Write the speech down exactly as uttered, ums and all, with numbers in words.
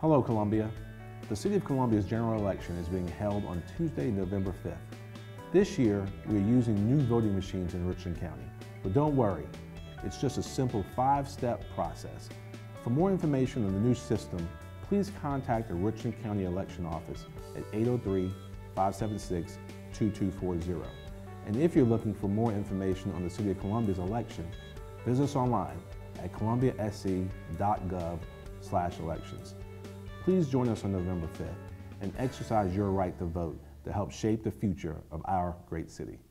Hello, Columbia. The City of Columbia's general election is being held on Tuesday, November fifth. This year, we are using new voting machines in Richland County. But don't worry, it's just a simple five-step process. For more information on the new system, please contact the Richland County Election Office at eight oh three, five seven six, two two four zero. And if you're looking for more information on the City of Columbia's election, visit us online at columbia s c dot gov slash elections. Please join us on November fifth and exercise your right to vote to help shape the future of our great city.